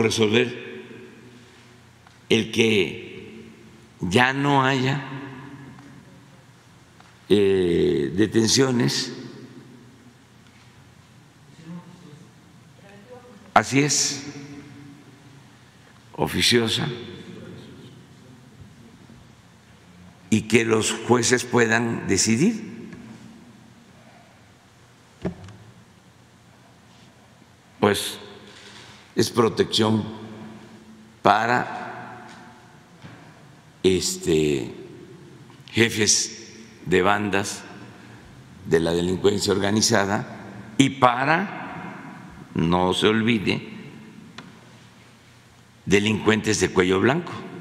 resolver el que ya no haya detenciones. Así es, oficiosa, y que los jueces puedan decidir. Pues es protección para jefes de bandas de la delincuencia organizada y para, no se olvide, delincuentes de cuello blanco.